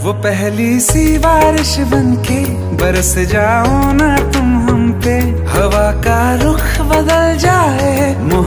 वो पहली सी बारिश बनके बरस जाओ ना तुम हम पे, हवा का रुख बदल जाए।